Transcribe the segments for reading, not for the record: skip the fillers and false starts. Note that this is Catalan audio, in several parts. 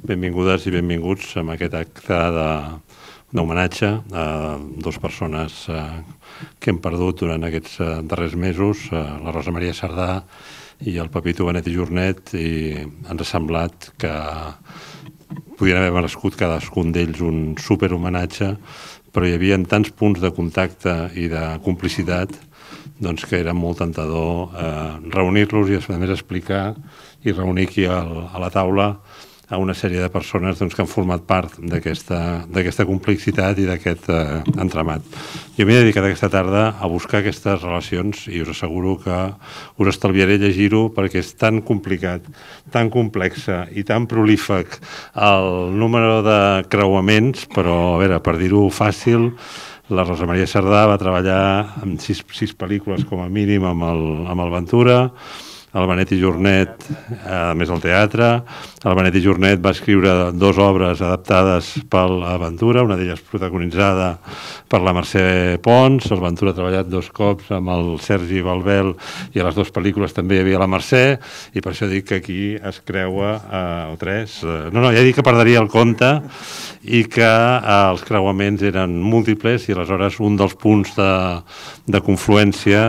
Benvingudes i benvinguts a aquest acte d'homenatge a dues persones que hem perdut durant aquests darrers mesos, la Rosa Maria Sardà i el Pepito Benet i Jornet, i ens ha semblat que podien haver merescut cadascun d'ells un superhomenatge, però hi havia tants punts de contacte i de complicitat que era molt tentador reunir-los i a més explicar i reunir aquí a la taula a una sèrie de persones que han format part d'aquesta complexitat i d'aquest entramat. Jo m'he dedicat aquesta tarda a buscar aquestes relacions i us asseguro que us estalviaré llegir-ho perquè és tan complicat, tan complexa i tan prolífic el número de creuaments, però a veure, per dir-ho fàcil, la Rosa Maria Sardà va treballar en sis pel·lícules com a mínim amb el Ventura, el Benet i Jornet, a més al teatre. El Benet i Jornet va escriure 2 obres adaptades per l'Aventura, una d'elles protagonitzada per la Mercè Pons. El Ventura ha treballat 2 cops amb el Sergi Balbel i a les 2 pel·lícules també hi havia la Mercè, i per això dic que aquí es creua, o 3, ja dic que perdria el compte i que els creuaments eren múltiples i aleshores un dels punts de confluència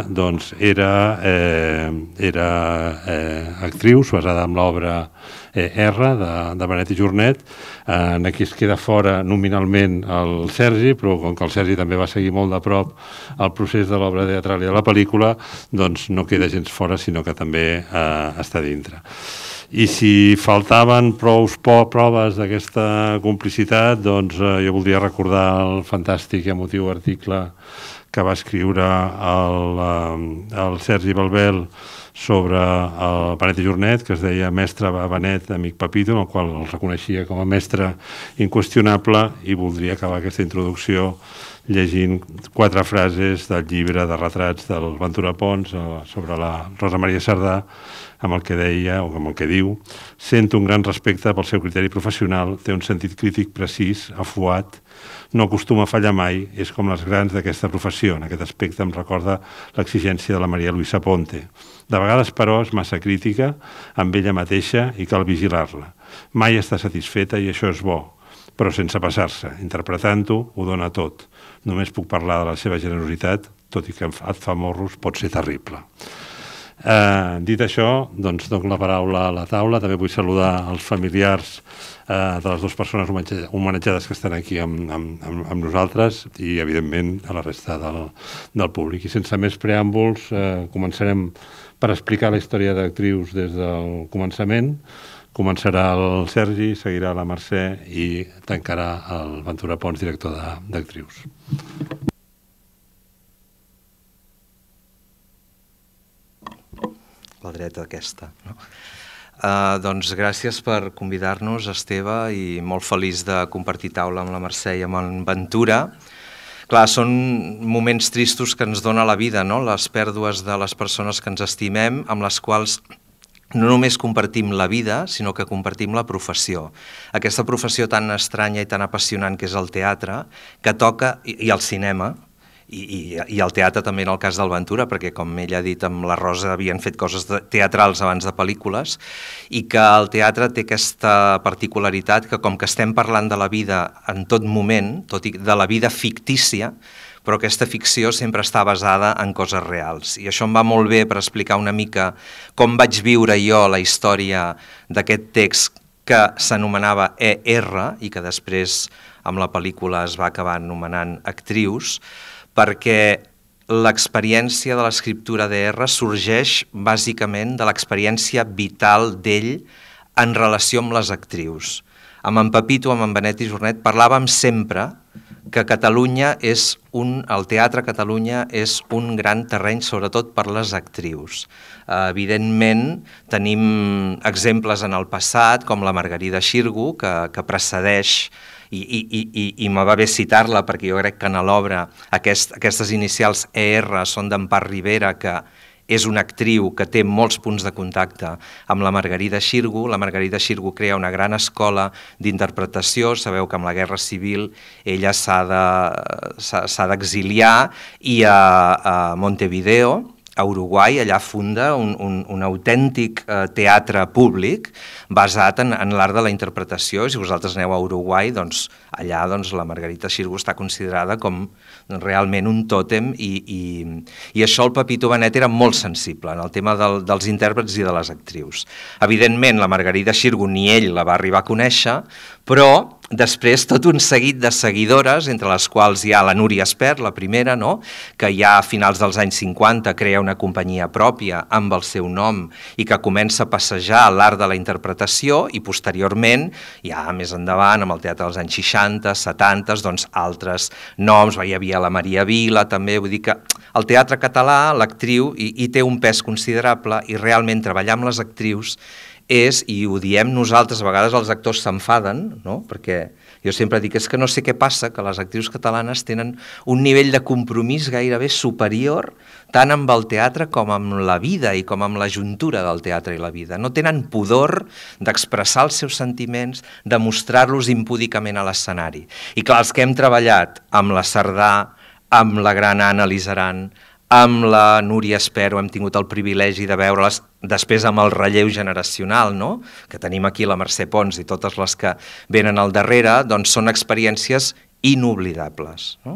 era Actrius, basada en l'obra R de Benet i Jornet. Aquí es queda fora nominalment el Sergi, però com que el Sergi també va seguir molt de prop el procés de l'obra teatral i de la pel·lícula, doncs no queda gens fora, sinó que també està dintre. I si faltaven proves d'aquesta complicitat, doncs jo voldria recordar el fantàstic i emotiu article que va escriure el Sergi Balbel sobre el Benet i Jornet, que es deia Mestre Benet, amic Pepito, en el qual el reconeixia com a mestre inqüestionable, i voldria acabar aquesta introducció llegint 4 frases del llibre de retrats del Ventura Pons sobre la Rosa Maria Sardà, amb el que deia, o amb el que diu: sento un gran respecte pel seu criteri professional, té un sentit crític precís, afuat, no acostuma a fallar mai, és com les grans d'aquesta professió. En aquest aspecte em recorda l'exigència de la Maria Luisa Ponte. De vegades, però, és massa crítica amb ella mateixa i cal vigilar-la. Mai està satisfeta i això és bo, però sense passar-se. Interpretant-ho, ho dona tot. Només puc parlar de la seva generositat, tot i que et fa morros, pot ser terrible. Dit això, doncs dono la paraula a la taula. També vull saludar els familiars de les 2 persones homenatjades que estan aquí amb nosaltres i, evidentment, a la resta del públic. I sense més preàmbuls, començarem per explicar la història d'Actrius des del començament. Començarà el Sergi, seguirà la Mercè i tancarà el Ventura Pons, director d'Actrius. La dreta aquesta. Doncs gràcies per convidar-nos, Esteve, i molt feliç de compartir taula amb la Mercè i amb en Ventura. Clar, són moments tristos que ens dona la vida, les pèrdues de les persones que ens estimem, amb les quals no només compartim la vida, sinó que compartim la professió. Aquesta professió tan estranya i tan apassionant que és el teatre, que toca, i el cinema, i el teatre també en el cas del Ventura, perquè com ella ha dit, amb la Rosa havien fet coses teatrals abans de pel·lícules, i que el teatre té aquesta particularitat que com que estem parlant de la vida en tot moment, tot i de la vida fictícia, però aquesta ficció sempre està basada en coses reals. I això em va molt bé per explicar una mica com vaig viure jo la història d'aquest text que s'anomenava ER i que després amb la pel·lícula es va acabar anomenant Actrius, perquè l'experiència de l'escriptura d'ER sorgeix bàsicament de l'experiència vital d'ell en relació amb les actrius. Amb en Pepito, amb en Benet i Jornet, parlàvem sempre que Catalunya el teatre a Catalunya és un gran terreny, sobretot per les actrius. Evidentment, tenim exemples en el passat, com la Margarida Xirgu, que precedeix, i me va bé citar-la perquè jo crec que en l'obra aquestes inicials ER són d'Empar Rivera, que és una actriu que té molts punts de contacte amb la Margarida Xirgu. La Margarida Xirgu crea una gran escola d'interpretació. Sabeu que amb la Guerra Civil ella s'ha d'exiliar i a Montevideo a Uruguai, allà funda un autèntic teatre públic basat en l'art de la interpretació. Si vosaltres aneu a Uruguai, doncs allà la Margarita Xirgu està considerada com realment un tòtem i això el Pepito Benet era molt sensible en el tema dels intèrprets i de les actrius. Evidentment, la Margarita Xirgu ni ell la va arribar a conèixer, però després tot un seguit de seguidores, entre les quals hi ha la Núria Espert, la primera, no? Que ja a finals dels anys 50 crea una companyia pròpia amb el seu nom i que comença a passejar l'art de la interpretació i posteriorment, ja més endavant, amb el teatre dels anys 60, 70, doncs altres noms, hi havia la Maria Vila també, vull dir que el teatre català, l'actriu, hi té un pes considerable i realment treballar amb les actrius és, i ho diem nosaltres, a vegades els actors s'enfaden, no? Perquè jo sempre dic, és que no sé què passa, que les actrius catalanes tenen un nivell de compromís gairebé superior tant amb el teatre com amb la vida i com amb la juntura del teatre i la vida. No tenen pudor d'expressar els seus sentiments, de mostrar-los impúdicament a l'escenari. I clar, els que hem treballat amb la Cerdà, amb la gran Anna Lizaran, amb la Núria Espero hem tingut el privilegi de veure-les, després amb el relleu generacional, no? Que tenim aquí la Mercè Pons i totes les que venen al darrere, doncs són experiències inoblidables. No?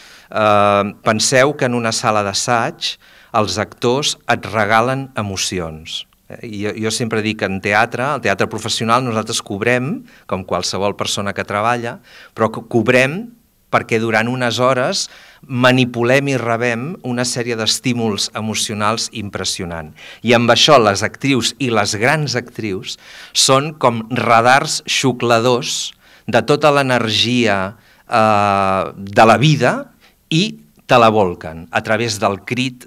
Penseu que en una sala d'assaig els actors et regalen emocions. Jo sempre dic que en teatre, el teatre professional, nosaltres cobrem, com qualsevol persona que treballa, però cobrem perquè durant unes hores manipulem i rebem una sèrie d'estímuls emocionals impressionant. I amb això les actrius i les grans actrius són com radars xucladors de tota l'energia de la vida i te la volquen a través del crit,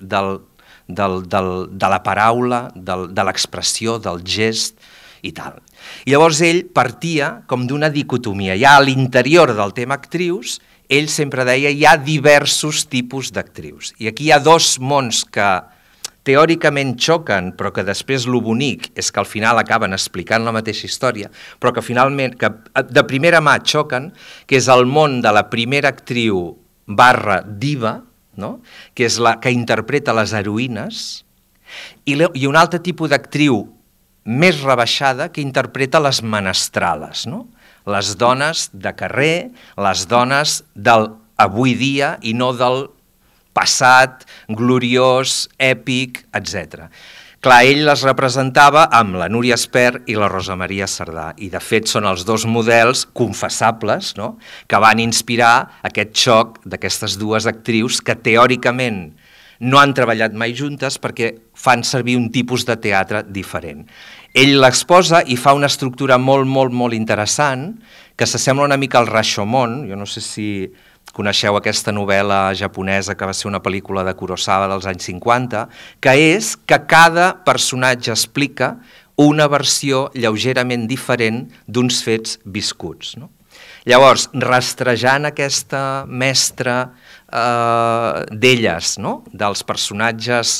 de la paraula, de l'expressió, del gest i tal. I llavors ell partia com d'una dicotomia. Ja a l'interior del tema actrius, ell sempre deia hi ha diversos tipus d'actrius. I aquí hi ha dos mons que teòricament xoquen, però que després lo bonic és que al final acaben explicant la mateixa història, però que finalment, que de primera mà xoquen, que és el món de la primera actriu / diva, no? Que és la que interpreta les heroïnes, i un altre tipus d'actriu més rebaixada que interpreta les menestrales, no? Les dones de carrer, les dones del avui dia i no del passat, gloriós, èpic, etc. Clar, ell les representava amb la Núria Espert i la Rosa Maria Cerdà, i de fet són els dos models confessables, no?, que van inspirar aquest xoc d'aquestes dues actrius que teòricament no han treballat mai juntes perquè fan servir un tipus de teatre diferent. Ell l'exposa i fa una estructura molt interessant que s'assembla una mica al Rashomon. Jo no sé si coneixeu aquesta novel·la japonesa que va ser una pel·lícula de Kurosawa dels anys 50, que és que cada personatge explica una versió lleugerament diferent d'uns fets viscuts, no? Llavors, rastrejant aquesta mestra d'elles, no?, dels personatges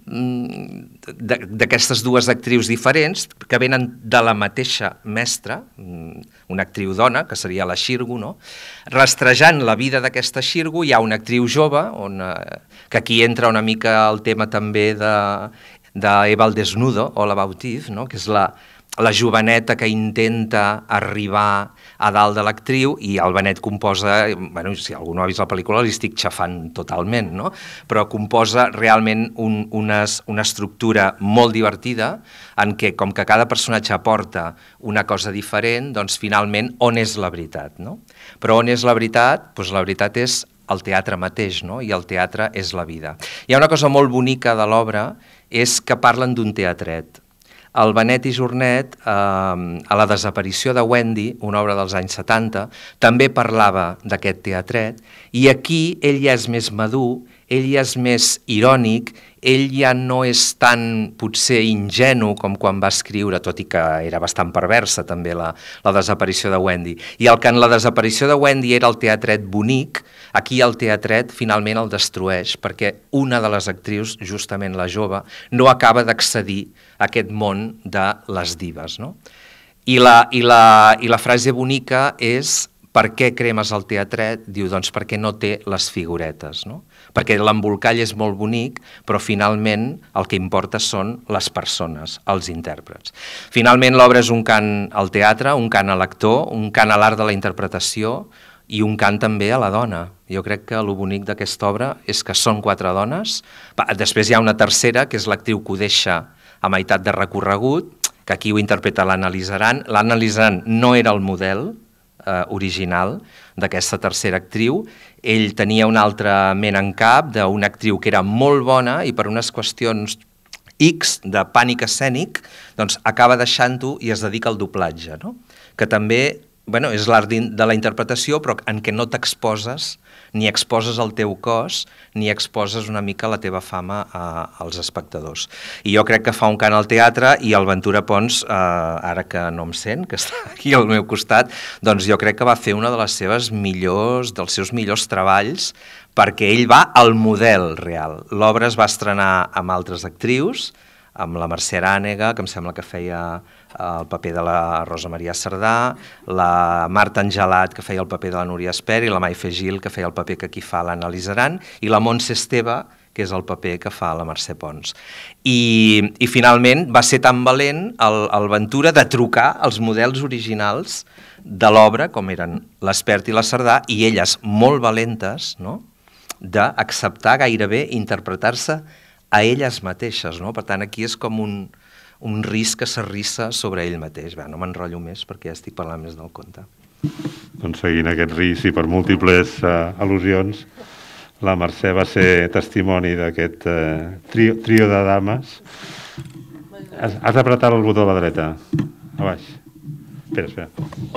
d'aquestes dues actrius diferents, que venen de la mateixa mestra, una actriu dona, que seria la Xirgu, no? Rastrejant la vida d'aquesta Xirgu hi ha una actriu jove, que aquí entra una mica el tema també d'Eva al desnudo, o la Bautif, no?, que és la joveneta que intenta arribar a dalt de l'actriu, i el Benet composa, bueno, si algú no ha vist la pel·lícula li estic xafant totalment, no?, però composa realment una estructura molt divertida en què, com que cada personatge aporta una cosa diferent, doncs finalment on és la veritat, no? Però on és la veritat? Doncs la veritat és el teatre mateix, no?, i el teatre és la vida. Hi ha una cosa molt bonica de l'obra, és que parlen d'un teatret. El Benet i Jornet, a la desaparició de Wendy, una obra dels anys 70, també parlava d'aquest teatret, i aquí ell ja és més madur, ell ja és més irònic, ell ja no és tan, potser, ingenu com quan va escriure, tot i que era bastant perversa també la desaparició de Wendy. I el que en la desaparició de Wendy era el teatret bonic, aquí el teatret finalment el destrueix, perquè una de les actrius, justament la jove, no acaba d'accedir a aquest món de les dives, no? I la frase bonica és: per què cremes el teatret? Diu, doncs perquè no té les figuretes, no? Perquè l'embolcall és molt bonic, però finalment el que importa són les persones, els intèrprets. Finalment l'obra és un cant al teatre, un cant a l'actor, un cant a l'art de la interpretació i un cant també a la dona. Jo crec que el bonic d'aquesta obra és que són 4 dones. Després hi ha una tercera, que és l'actriu que ho deixa a meitat de recorregut, que aquí ho interpreta l'Anna Lizaran. L'Anna Lizaran no era el model original d'aquesta tercera actriu. Ell tenia una altra ment en cap d'una actriu que era molt bona i per unes qüestions X de pànic escènic doncs acaba deixant-ho i es dedica al doblatge, no? Que també és l'art de la interpretació, però en què no t'exposes, ni exposes el teu cos, ni exposes una mica la teva fama als espectadors. I jo crec que fa un cant al teatre i el Ventura Pons, ara que no em sent, que està aquí al meu costat, doncs jo crec que va fer una de les seves dels seus millors treballs, perquè ell va al model real. L'obra es va estrenar amb altres actrius, amb la Mercè Arànega, que em sembla que feia el paper de la Rosa Maria Cerdà, la Marta Angelat, que feia el paper de la Núria Espert, i la Maife Gil, que feia el paper que aquí fa l'Anna Lizaran, i la Montse Esteve, que és el paper que fa la Mercè Pons. I finalment va ser tan valent el Ventura de trucar els models originals de l'obra, com eren l'Espert i la Cerdà, i elles molt valentes, no?, d'acceptar gairebé interpretar-se a elles mateixes, no? Per tant, aquí és com un risc que s'arrissa sobre ell mateix. Bé, no m'enrotllo més perquè ja estic parlant més del conte. Doncs seguint aquest risc i per múltiples al·lusions, la Mercè va ser testimoni d'aquest trio de dames. Has d'apretar el botó a la dreta. A baix. Espera.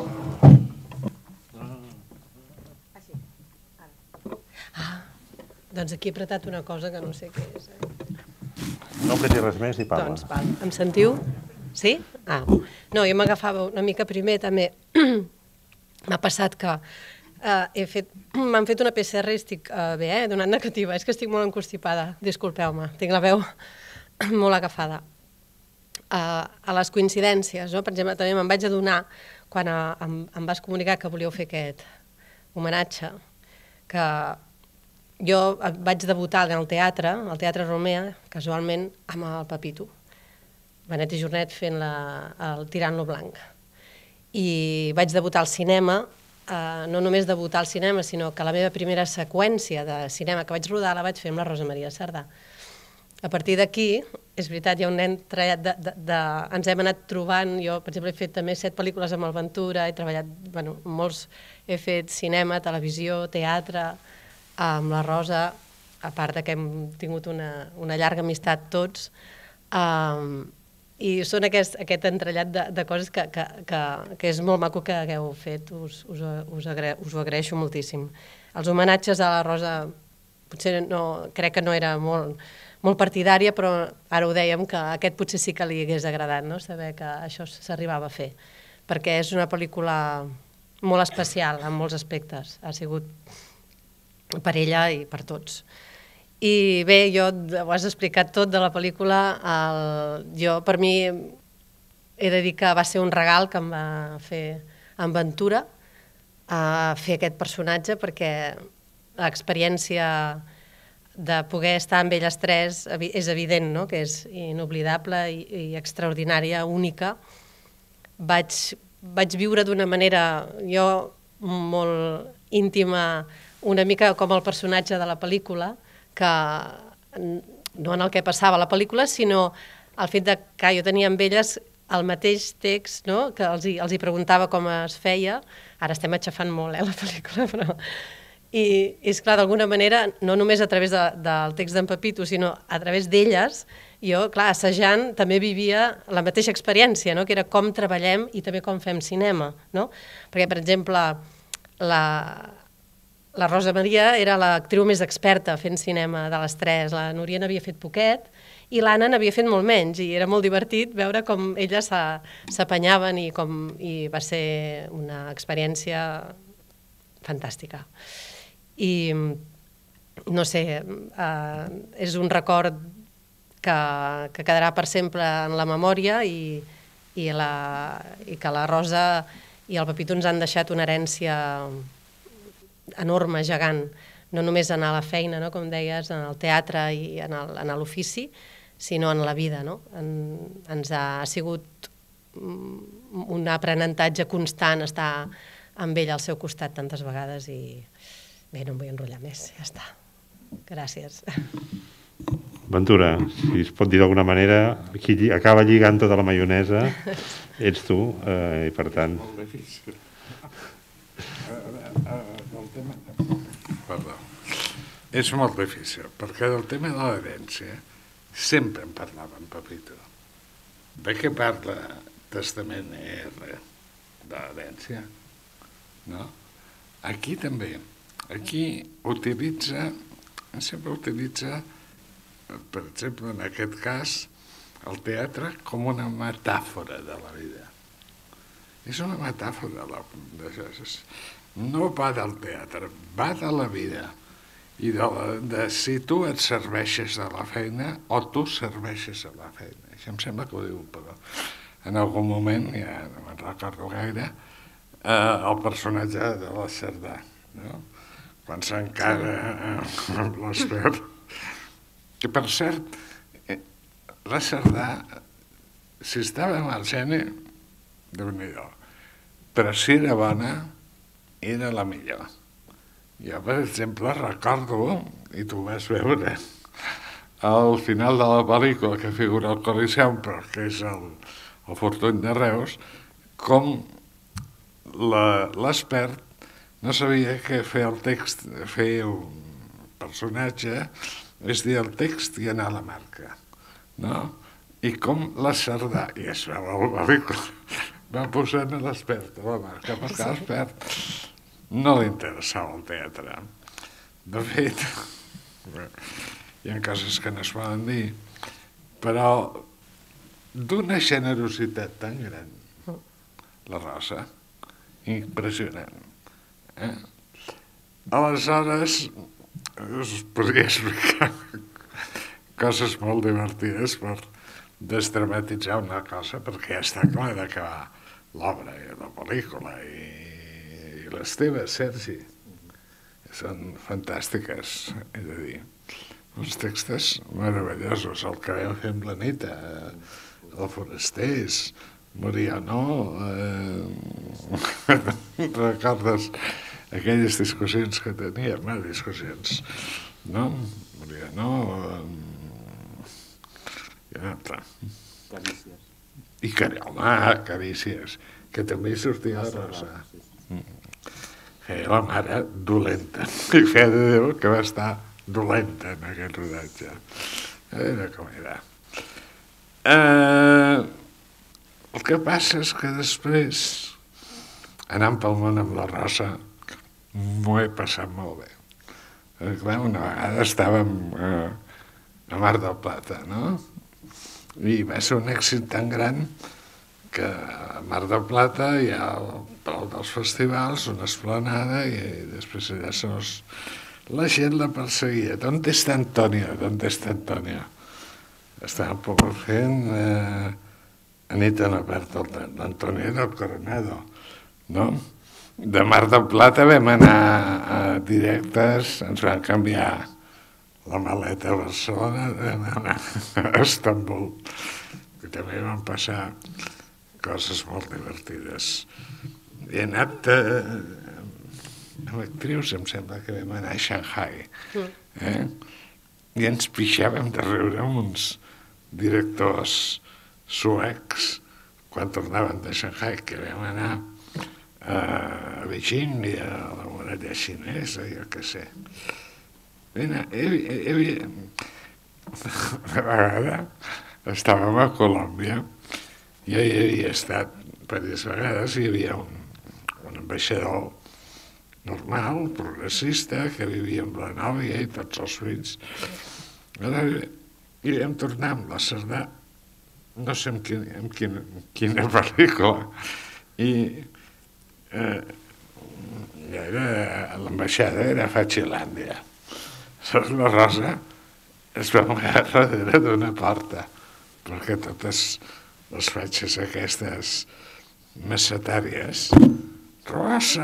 Doncs aquí he apretat una cosa que no sé què és. No apreti res més i parla. Doncs, val. Em sentiu? Sí? No, jo m'agafava una mica primer, també m'ha passat que m'han fet una PCR i estic bé, donant negativa. És que estic molt enconstipada, disculpeu-me, tinc la veu molt agafada. A les coincidències, no? Per exemple, també me'n vaig adonar quan em vas comunicar que volíeu fer aquest homenatge, que jo vaig debutar al Teatre Romea, casualment, amb el Pepito, Benet i Jornet fent el Tirant-lo Blanc. I vaig debutar al cinema, no només debutar al cinema, sinó que la meva primera seqüència de cinema que vaig rodar la vaig fer amb la Rosa Maria Cerdà. A partir d'aquí, és veritat, hi ha un nen trellat ens hem anat trobant, jo, per exemple, he fet també 7 pel·lícules amb el Ventura, he treballat, molts, he fet cinema, televisió, teatre, amb la Rosa, a part que hem tingut una llarga amistat tots, i són aquest entrellat de coses que és molt maco que hagueu fet, us ho agraeixo moltíssim. Els homenatges a la Rosa, potser crec que no era molt partidària, però ara ho dèiem, que aquest potser sí que li hagués agradat, saber que això s'arribava a fer, perquè és una pel·lícula molt especial en molts aspectes, ha sigut per ella i per tots. I bé, ho has explicat tot de la pel·lícula, jo per mi he de dir que va ser un regal que em va fer en Ventura fer aquest personatge, perquè l'experiència de poder estar amb elles tres és evident, que és inoblidable i extraordinària, única. Vaig viure d'una manera, jo, molt íntima, una mica com el personatge de la pel·lícula, que no en el que passava a la pel·lícula, sinó el fet que jo tenia amb elles el mateix text, que els hi preguntava com es feia. Ara estem aixafant molt, la pel·lícula, però... I és clar, d'alguna manera, no només a través del text d'en Pepito, sinó a través d'elles, jo, clar, assajant, també vivia la mateixa experiència, que era com treballem i també com fem cinema. Perquè, per exemple, la Rosa Maria era l'actriu més experta fent cinema de les tres, la Núria n'havia fet poquet i l'Anna n'havia fet molt menys, i era molt divertit veure com elles s'apanyaven i va ser una experiència fantàstica. I, no sé, és un record que quedarà per sempre en la memòria i que la Rosa i el Pepito ens han deixat una herència enorme, gegant, no només en la feina, no? Com deies, en el teatre i en l'ofici, sinó en la vida. No? Ens ha sigut un aprenentatge constant estar amb ell al seu costat tantes vegades i bé, no em vull enrotllar més, ja està. Gràcies. Ventura, si es pot dir d'alguna manera, qui acaba lligant tota la maionesa ets tu, i per tant... Molt difícil. Perdó. És molt difícil, perquè del tema de l'herència sempre en parlava en Pepito. De què parla Testament R de l'herència? No? Aquí també. Aquí sempre utilitza, per exemple, en aquest cas, el teatre com una metàfora de la vida. És una metàfora. No va del teatre, va de la vida. I de si tu et serveixes de la feina o tu serveixes a la feina. Això em sembla que ho diu, però en algun moment, ja no me'n recordo gaire, el personatge de la Cerdà, no? Quan s'encara amb l'Espert. Que, per cert, la Cerdà, si estava amb el geni, Déu-n'hi-do, però si era bona, era la millor. Jo, per exemple, recordo, i tu vas veure, al final de la pel·lícula que figura el Coliseum, però que és el Fortuny de Reus, com l'Espert no sabia què fer el text, fer un personatge, és dir, el text i anar a la marca, no? I com la Cerdà, i es veu a la pel·lícula, va posant a l'Espert a la marca, perquè a l'Espert no li interessava el teatre. De fet, hi ha coses que no es poden dir, però d'una generositat tan gran, la Rosa, impressionant. Aleshores, us podria explicar coses molt divertides per desdramatitzar una cosa, perquè ja està clar d'acabar l'obra i la pel·lícula i les teves, Sergi, són fantàstiques, he de dir. Uns textos meravellosos, el que vam fer amb la Nita, el Forasters, Moriano, recordes aquelles discussions que teníem, discussions, no? Moriano, i un altre. Carícies. I Carícies, que també sortia de Rosa. Feia la mare dolenta, i feia de Déu que va estar dolenta en aquest rodatge. Era com era. El que passa és que després, anant pel món amb la Rosa, m'ho he passat molt bé. Clar, una vegada estàvem a Mar del Plata, no? I va ser un èxit tan gran que a Mar del Plata hi ha el Palau dels Festivals, una esplanada, i després allà la gent la perseguia. ¿Dónde está Antonio? ¿Dónde está Antonio? Estàvem fent Anita no perd el temps, l'Antonio del Coronado, no? De Mar del Plata vam anar directes, ens van canviar la maleta a Barcelona, vam anar a Estambul, que també van passar coses molt divertides. He anat amb actrius, em sembla que vam anar a Shanghai, i ens pixàvem de riure amb uns directors suecs quan tornaven de Shanghai, que vam anar a Beijing i a la muralla xinesa, jo què sé. Una vegada estàvem a Colòmbia, jo hi havia estat diverses vegades, hi havia un ambaixador normal, progressista, que vivia amb la nòvia i tots els fills. I vam tornar amb la Cerdà, no sé en quina pel·lícula, i l'ambaixada era a Fatxilàndia. La Rosa es va amagar darrere d'una porta, perquè totes les fatxes aquestes macetàries, rosa.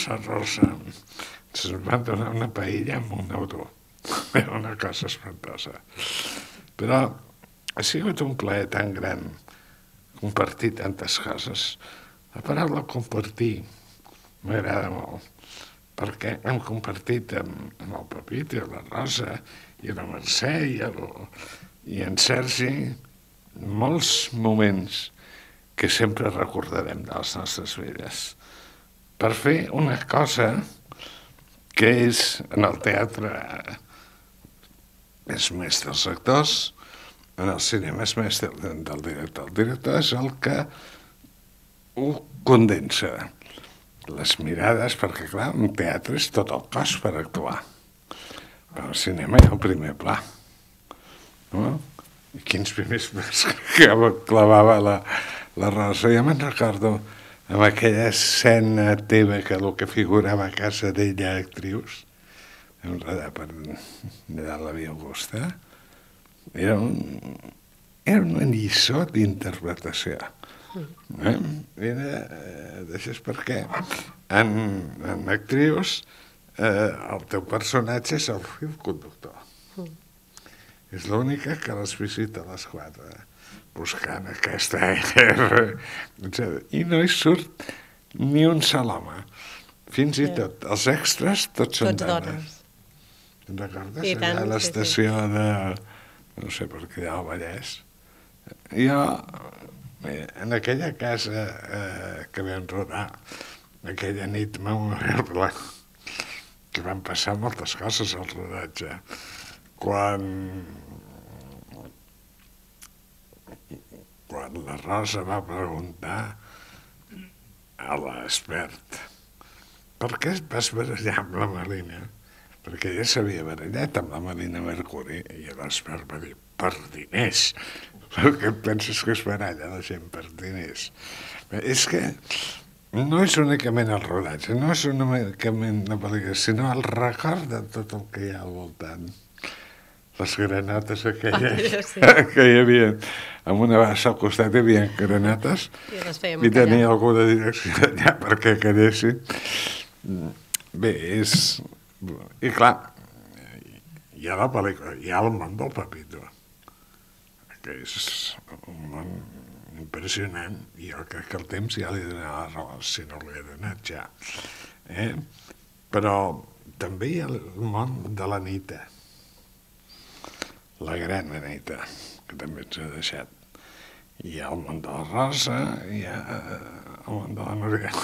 Ens van donar una paella amb €1. Era una cosa espantosa. Però ha sigut un plaer tan gran compartir tantes coses. La paraula compartir m'agrada molt, perquè hem compartit amb el Pepito i la Rosa i la Mercè i en Sergi molts moments que sempre recordarem de les nostres vides. Per fer una cosa que és, en el teatre és més dels actors, en el cinema és més del director. El director és el que ho condensa. Les mirades, perquè clar, un teatre és tot el cos per actuar. Però al cinema hi ha un primer pla. No? I quins primers plans que clavava la Rosa. Jo me'n recordo amb aquella escena teva que el que figurava a casa d'ella actrius, enredar per allà la Via Augusta, era una lliçó d'interpretació. Deixes perquè en actrius el teu personatge és el fil conductor. És l'única que les visita a les 4, buscant aquesta R, i no hi surt ni un sol home. Fins i tot, els extras tots són dones. Te'n recordes? Allà a l'estació de... no sé per què allà al Vallès. Jo, en aquella casa que vam rodar, aquella nit memorable, que van passar moltes coses al rodatge, quan la Rosa va preguntar a l'expert per què et vas barallar amb la Marina? Perquè ella s'havia barallat amb la Marina Mercuri i l'expert va dir, per diners. Per què penses que es baralla la gent per diners? És que no és únicament el rodatge, no és únicament la pel·lícula, sinó el record de tot el que hi ha al voltant. Les granates aquelles que hi havia, amb una bassa al costat hi havia granates i tenia algú de direcció allà perquè quedessin. Bé, és... I clar, hi ha la pel·lícula, hi ha el món del Pepito, que és un món impressionant, i jo crec que el temps ja li donarà la raó, si no li ha donat ja. Però també hi ha el món de l'Anita, la gran Anita, que també ens ha deixat. Hi ha el món de la Rosa, hi ha el món de la Núria.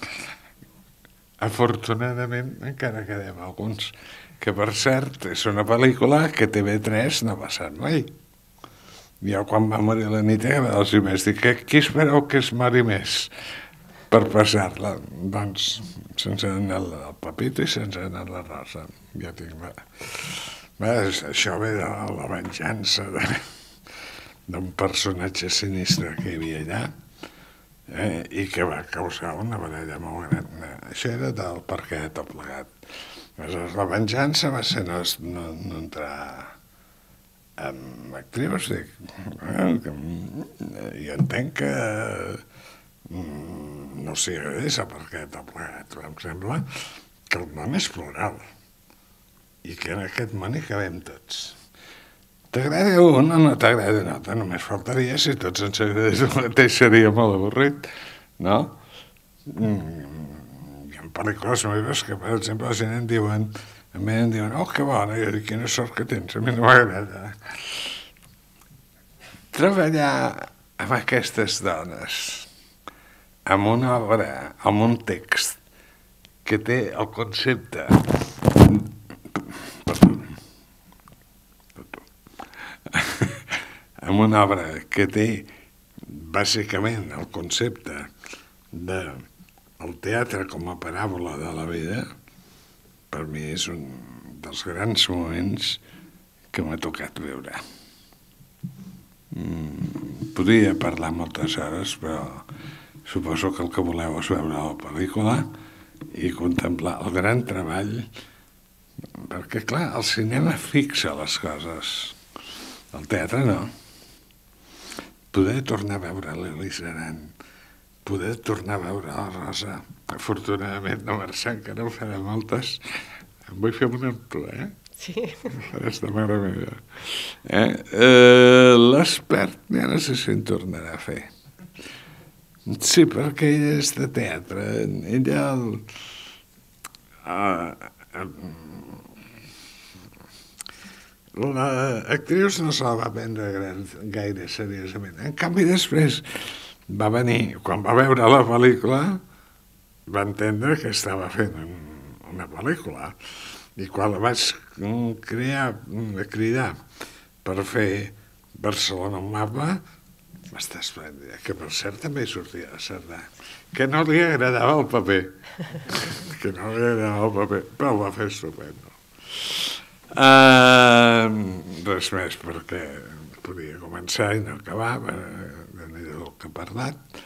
Afortunadament encara quedem alguns, que per cert és una pel·lícula que TV3 no ha passat mai. Jo quan va morir l'Anita els vaig dir que qui espereu que es mori més per passar-la? Doncs se'ns ha anat el Pepito i se'ns ha anat la Rosa. Ja tinc... Això ve de la venjança d'un personatge sinistre que hi havia allà i que va causar una baralla molt gran. Això era del perquè de tot plegat. Aleshores, la venjança va ser no entrar amb actrius. Jo entenc que no s'hi agradeix el perquè de tot plegat. Em sembla que el món és plural i que en aquest món hi cabem tots. T'agrada un o no t'agrada un altre, només faltaria, si tots ens agradés el mateix seria molt avorrit, no? Hi ha pel·lícules meves que, per exemple, la gent em diuen, oh, que bona, i jo dic, quina sort que tens, a mi no m'agrada. Treballar amb aquestes dones, amb una obra, amb un text, que té el concepte amb una obra que té bàsicament el concepte del teatre com a paràbola de la vida, per mi és un dels grans moments que m'ha tocat veure. Podria parlar moltes hores, però suposo que el que voleu és veure la pel·lícula i contemplar el gran treball, perquè clar, el cinema fixa les coses, el teatre no. Poder tornar a veure l'Elis Aran poder tornar a veure la Rosa. Afortunadament, la Mercè encara ho farà moltes. Em vull fer una amb tu, Sí. Faràs de mare meva. L'Expert ja no sé si en tornarà a fer. Sí, perquè ella és de teatre. Ella... L'actriu no se la va prendre gaire seriosament. En canvi, després va venir, quan va veure la pel·lícula, va entendre que estava fent una pel·lícula. I quan la vaig cridar per fer Barcelona un mapa, va estar esplèndida, que per cert també sortia de Cerdà, que no li agradava el paper, però ho va fer estupendo. Res més, perquè podia començar i no acabar, de del que ha parlat,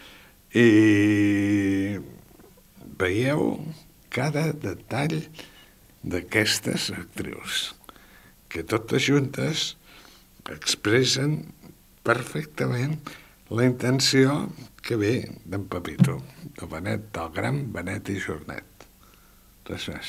i veieu cada detall d'aquestes actrius, que totes juntes expressen perfectament la intenció que ve d'en Pepito, del gran Benet i Jornet. Res més.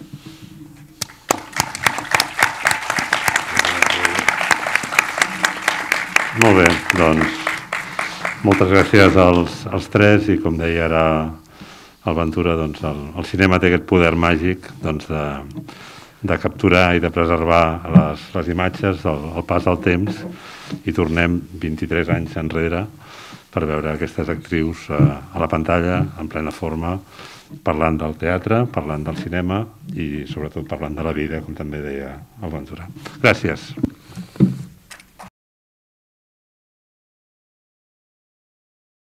Molt bé, doncs moltes gràcies als tres i com deia ara el Ventura, doncs el cinema té aquest poder màgic de capturar i de preservar les imatges, el pas del temps, i tornem 23 anys enrere per veure aquestes actrius a la pantalla, en plena forma, parlant del teatre, parlant del cinema i sobretot parlant de la vida, com també deia el Ventura. Gràcies.